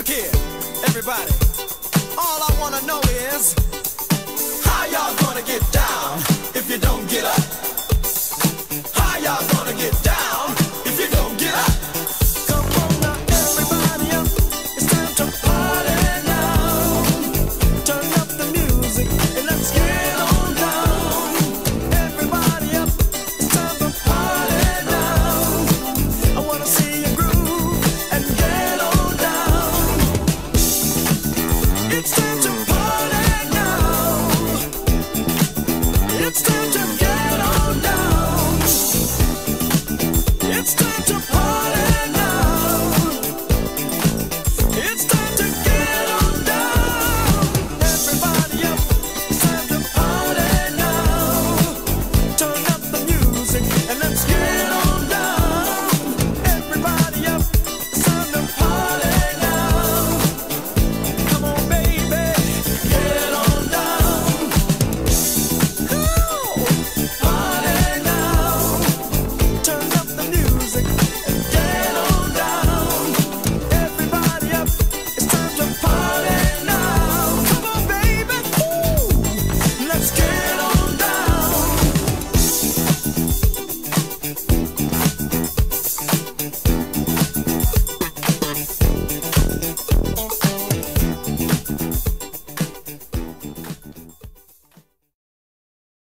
Look here, everybody. All I wanna know is how y'all gonna get down if you don't get up? How y'all gonna get down if you don't get up? Come on now, everybody up. It's time to party now. Turn up the music and let's get on down. Everybody up. It's time to party now. I wanna see you groove and get on down. It's time.